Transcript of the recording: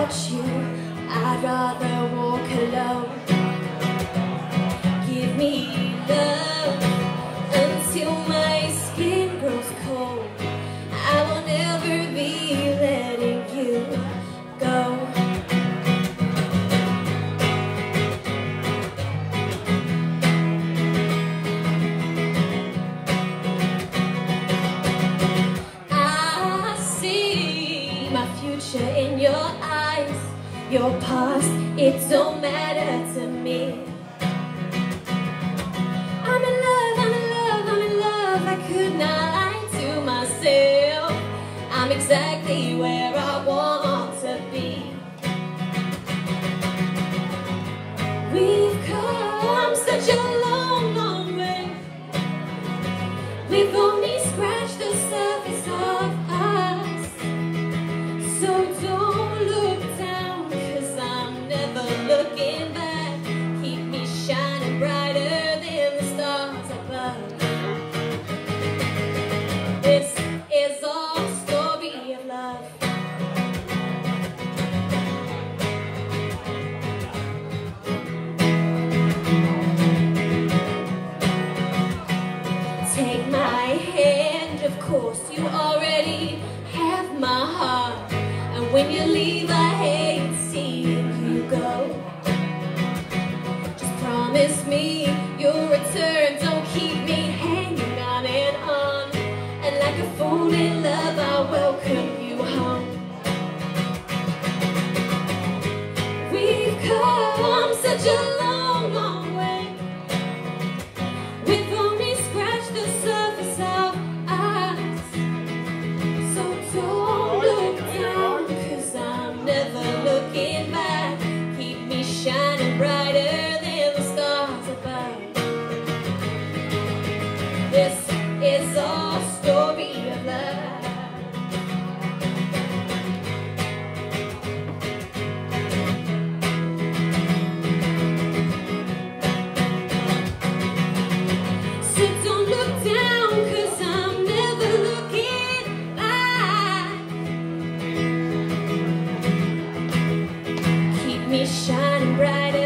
without you, I'd rather walk alone. Give me love until my skin grows cold. I will never be letting you go. I see my future in your eyes. Your past, it don't matter to me. I'm in love, I'm in love, I'm in love. I could not lie to myself. I'm exactly where I want to be. We've come such a long, long way. We've only scratched the surface of us. So don't look down, 'cause I'm never looking back. Keep me shining brighter than the stars above. This is our story of love. Take my hand, of course you already have my heart. And when you leave, I hate seeing you go. Just promise me you'll return, don't keep me hanging on and on. And like a fool in love, I'll welcome you home. We've come such a long, long way. We've only scratched the surface of us. So don't look down, 'cause I'm never looking back. Keep me shining brighter than the stars above. This is our story of love. So don't look down, 'cause I'm never looking back. Keep me shining brighter